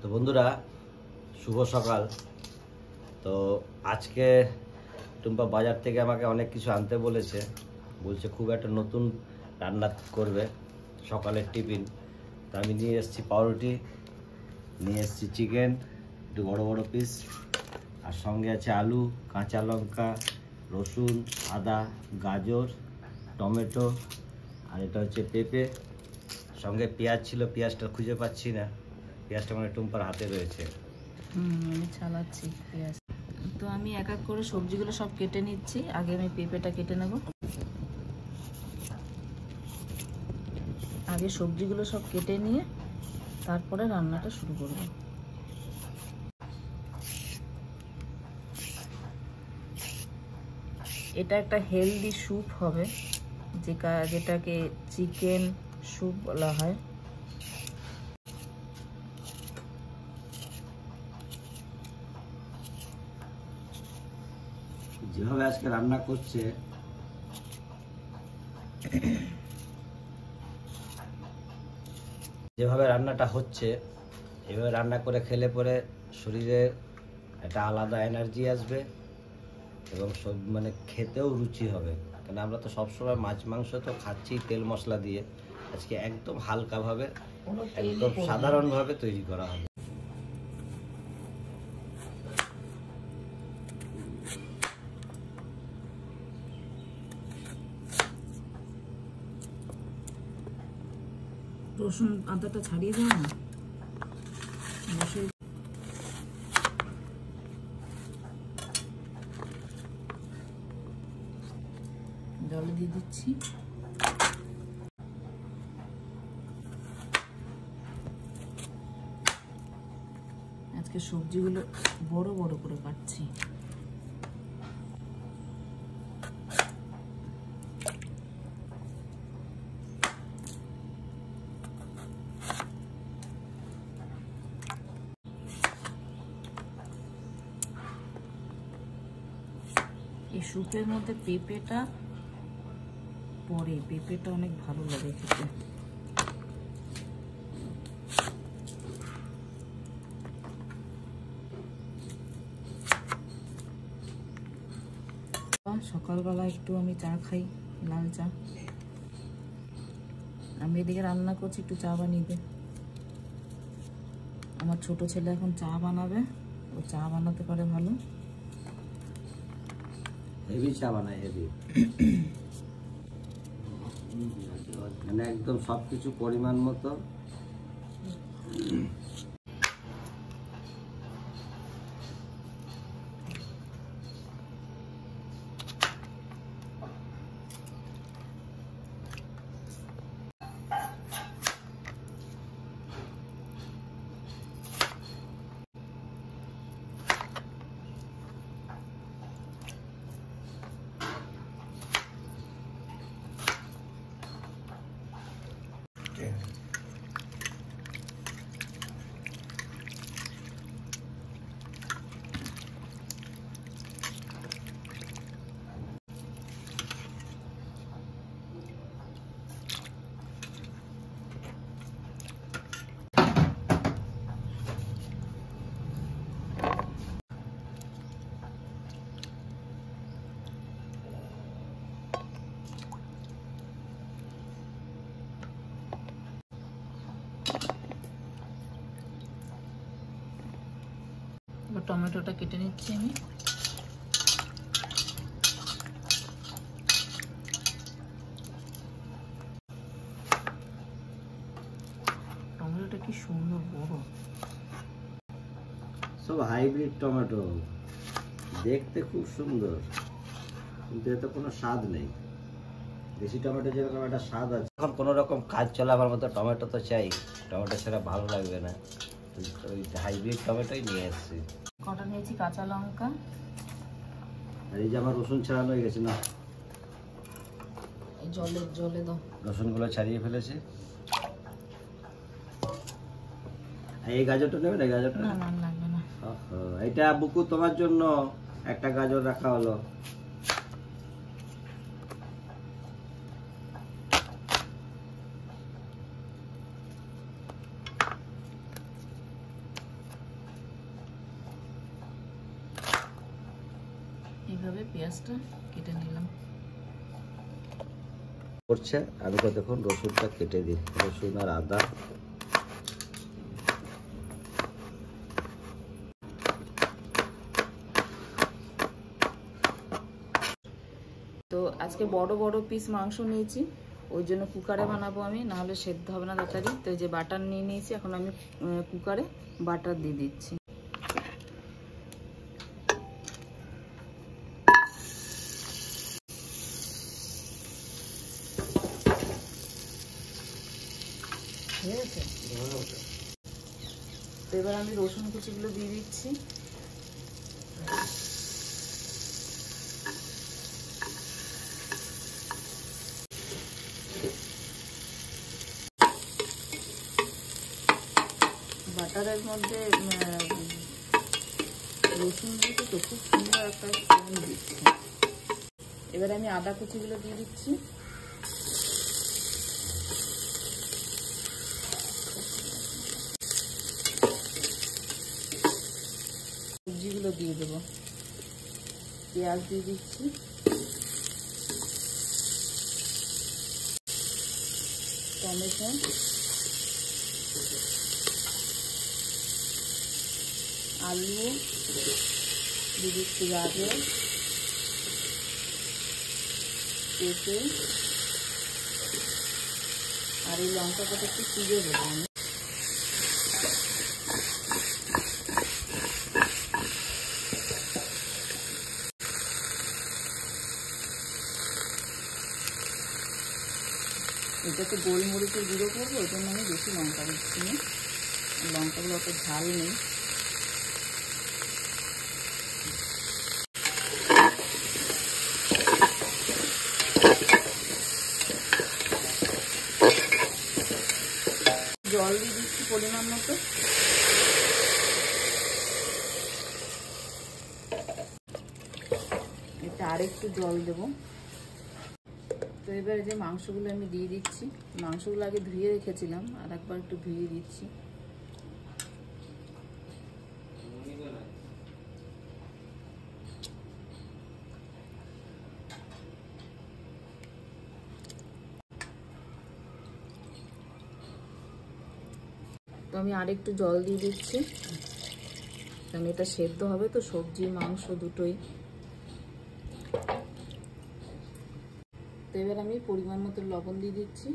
তো বন্ধুরা, শুভ সকাল। তো আজকে টুম্পা বাজার থেকে আমাকে অনেক কিছু আনতে বলেছে, বলছে খুব একটা নতুন রান্না করবে সকালের টিফিন। তো আমি নিয়ে এসেছি পাউরুটি, নিয়ে এসেছি চিকেন একটু বড় বড় পিস, আর সঙ্গে আছে আলু, কাঁচা লঙ্কা, রসুন, আদা, গাজর, টমেটো, আর এটা হচ্ছে পেঁপে। সঙ্গে পেঁয়াজ ছিল, পেঁয়াজটা খুঁজে পাচ্ছি না, পেঁয়াজটা মানে টুম্পার হাতে রয়েছে। আমি ছালাচ্ছি পেঁয়াজ। তো আমি এক এক করে সবজিগুলো সব কেটে নিচ্ছি। আগে আমি পেঁপেটা কেটে নেব। আগে সবজিগুলো সব কেটে নিয়ে তারপরে রান্নাটা শুরু করব। এটা একটা হেলদি স্যুপ হবে, যেটাকে চিকেন স্যুপ বলা হয়। যেভাবে আজকে রান্না করছে, যেভাবে রান্নাটা হচ্ছে, এভাবে রান্না করে খেলে পরে শরীরে একটা আলাদা এনার্জি আসবে এবং সব মানে খেতেও রুচি হবে। কারণ আমরা তো সবসময় মাছ মাংস তো খাচ্ছি তেল মশলা দিয়ে, আজকে একদম হালকাভাবে, একদম সাধারণভাবে তৈরি করা হবে। রসুন আদাটা ছাড়িয়ে দেবো না, বসে জলে দিয়ে দিচ্ছি। আজকে সবজিগুলো বড় বড় করে কাটছি। এই স্যুপের মধ্যে পেঁপেটা পরে, পেঁপেটা অনেক ভালো লাগে খেতে। সকালবেলা একটু আমি চা খাই, লাল চা। আমি এদিকে রান্না করছি, একটু চা বানিয়ে দে। আমার ছোট ছেলে এখন চা বানাবে, ও চা বানাতে পারে ভালো। হেভি চা বানায়, হেভি মানে একদম সবকিছু পরিমাণ মতো। এবার টমেটোটা কেটে নিচ্ছি আমি। টমেটোটা কি সুন্দর বড়, সব হাইব্রিড টমেটো, দেখতে খুব সুন্দর, কিন্তু এতে কোনো স্বাদ নেই। দেশি টমেটো যেরকম একটা স্বাদ আছে, এখন কোনো রকম কাজ চলাবার মতো টমেটো তো চাই, টমেটো ছাড়া ভালো লাগবে না। ওই হাইব্রিড টমেটোই নিয়ে এসেছি। কটা নিয়েছি কাঁচা লঙ্কা, আর এই যে আমার রসুন ছাড়ানো হয়ে গেছে না, এই জলে দাও। রসুনগুলো ছাড়িয়ে ফেলেছি। এই গাজরটা নেবে না? গাজরটা না না লাগবে না। এটা বুকু তোমার জন্য একটা গাজর রাখা হলো। এইভাবে পেঁয়াজটা কেটে নিলাম। করছে আমি ততক্ষণ রসুনটা কেটে দিই, রসুন আর আদা। তো আজকে বড় বড় পিস মাংস নিয়েছি, ওই জন্য কুকারে বানাবো আমি, নাহলে সেদ্ধ হবে না তাড়াতাড়ি। তো এই যে বাটার নিয়ে নিয়েছি, এখন আমি কুকারে বাটার দিয়ে দিচ্ছি। ঠিক আছে, তো এবার আমি রসুন কুচিগুলো দিয়ে দিচ্ছি। বাটারের মধ্যে রসুন দিয়ে তো খুব সুন্দর একটা ফ্লেভার দিচ্ছে। এবার আমি আদা কুচিগুলো দিয়ে দিচ্ছি। সবজিগুলো দিয়ে দেবো, পেঁয়াজ দিয়ে দিচ্ছি, টমেটো, আলু দিয়ে দিচ্ছি, গাজর, পেঁপে, আর এই লঙ্কাটা একটু চিড়ে দেবো আমি। এটাতে গোলমরিচের গুঁড়ো করবো, ওই জন্য আমি বেশি লঙ্কা দিচ্ছি না, লঙ্কাগুলো অত ঝাল নেই। জল দিয়ে দিচ্ছি পরিমাণ মতো। এটা আরেকটু জল দেবো। তো এবার যে মাংসগুলো আমি দিয়ে দিচ্ছি, মাংসগুলো আগে ধুয়ে রেখেছিলাম, আর একবার একটু ধুয়ে দিচ্ছি। তো আমি আরেকটু জল দিয়ে দিচ্ছি, কারণ এটা সেদ্ধ হবে তো, সবজি মাংস দুটোই। তো এবার আমি পরিমাণ মতো লবণ দিয়ে দিচ্ছি।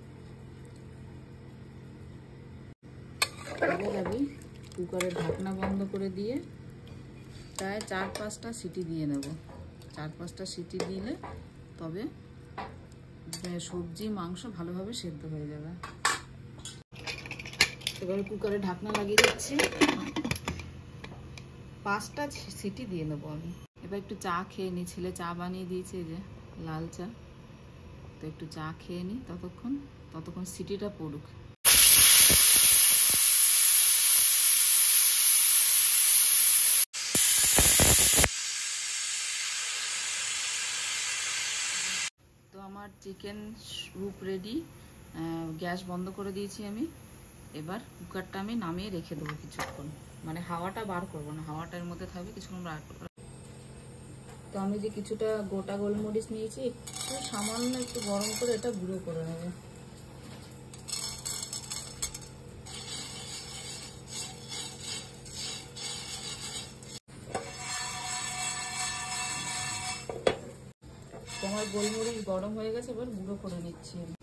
এবার আমি কুকারের ঢাকনা বন্ধ করে দিয়ে প্রায় 4-5টা সিটি দিয়ে নেব। 4-5টা সিটি দিলে তবে সবজি মাংস ভালোভাবে সেদ্ধ হয়ে যাবে। এবারে কুকারে ঢাকনা লাগিয়ে দিচ্ছি, 5টা সিটি দিয়ে নেবো আমি। এবার একটু চা খেয়ে নিই, ছেলে চা বানিয়ে দিয়েছে, যে লাল চা। তো একটু চা খেয়ে নিই ততক্ষণ সিটিটা পড়ুক। তো আমার চিকেন স্যুপ রেডি, গ্যাস বন্ধ করে দিয়েছি আমি। এবার কুকারটা আমি নামিয়ে রেখে দেবো কিছুক্ষণ, মানে হাওয়াটা বার করবো না, হাওয়াটার মধ্যে থাকবে, কিছুক্ষণ বার করবো। তো আমি যে কিছুটা গোটা গোলমরিচ নিয়েছি, একটু সামান্য একটু গরম করে এটা গুঁড়ো করে নেব। তোমার গোলমরিচ গরম হয়ে গেছে, এবার গুঁড়ো করে নিচ্ছি আমি।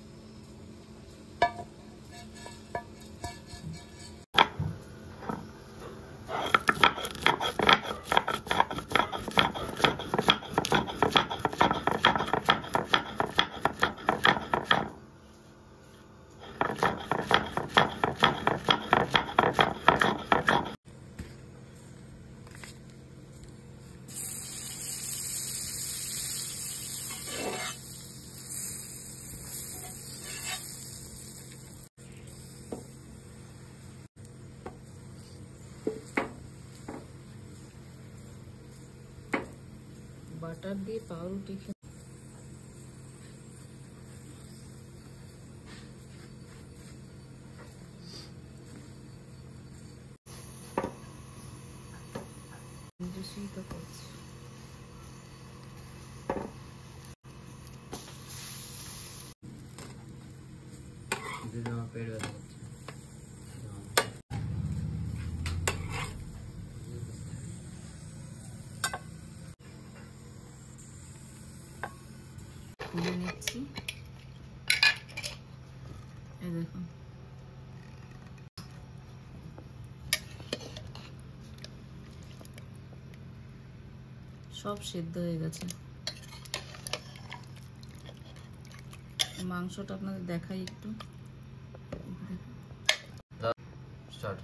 বাটার দিয়ে পাউরুটি করছি। আমার পেট ব্যথা করছে। খুলে নিচ্ছি, এই দেখুন সব সেদ্ধ হয়ে গেছে। মাংসটা আপনাদের দেখাই একটু। স্টার্ট।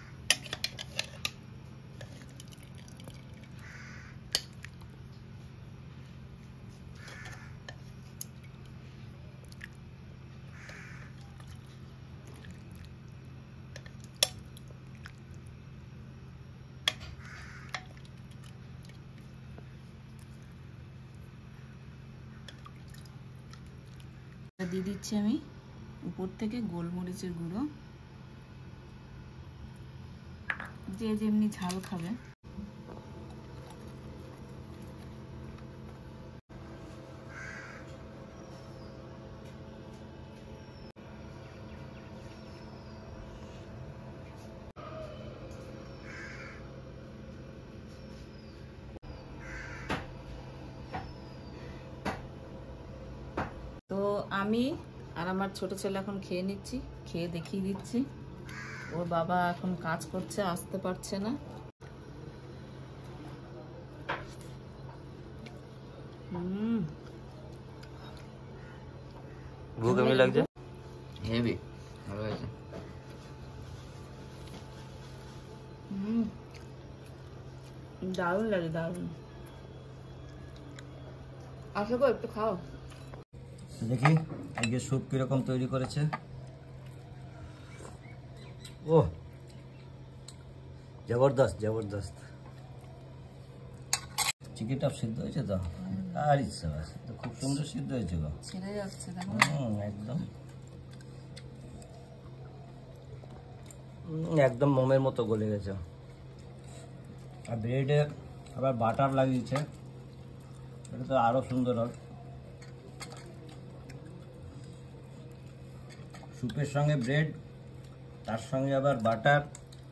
দিয়ে দিচ্ছি আমি উপর থেকে গোলমরিচের গুঁড়ো, যে যেমনি ঝাল খাবে। তো আমি আর আমার ছোট ছেলে এখন খেয়ে নিচ্ছি, খেয়ে দেখিয়ে দিচ্ছি। ওর বাবা এখন কাজ করছে, আসতে পারছে না। ভুক এমনি লাগছে, হেভি ভালো হয়েছে। দারুণ লাগে, দারুণ। আসো গো, একটু খাও। দেখি আজকে স্যুপ কিরকম তৈরি করেছে। ও জবরদস্ত জবরদস্ত। চিকেনটা সিদ্ধ হয়েছে তো, আর ইচ্ছা আছে তো, খুব সুন্দর সিদ্ধ হয়েছে গো, ছেড়ে যাচ্ছে দেখো। একদম একদম মোমের মতো গলে গেছে। আর ব্রেডে আবার বাটার লাগিয়েছে, এটা তো আরো সুন্দর হয়। স্যুপের সঙ্গে ব্রেড, তার সঙ্গে আবার বাটার।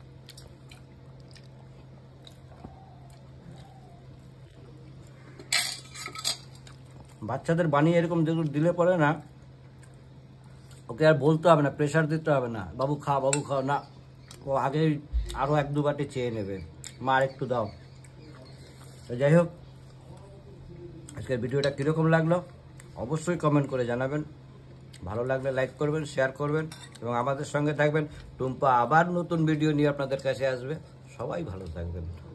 বাচ্চাদের বানিয়ে এরকম দিলে পরে না, ওকে আর বলতে হবে না, প্রেশার দিতে হবে না, বাবু খাও বাবু খাও, না ও আগে আরও এক দু বাটি চেয়ে নেবে, মা আর একটু দাও। তো যাই হোক, আজকের ভিডিওটা কীরকম লাগলো অবশ্যই কমেন্ট করে জানাবেন। ভালো লাগলে লাইক করবেন, শেয়ার করবেন এবং আমাদের সঙ্গে থাকবেন। টুম্পা আবার নতুন ভিডিও নিয়ে আপনাদের কাছে আসবে। সবাই ভালো থাকবেন।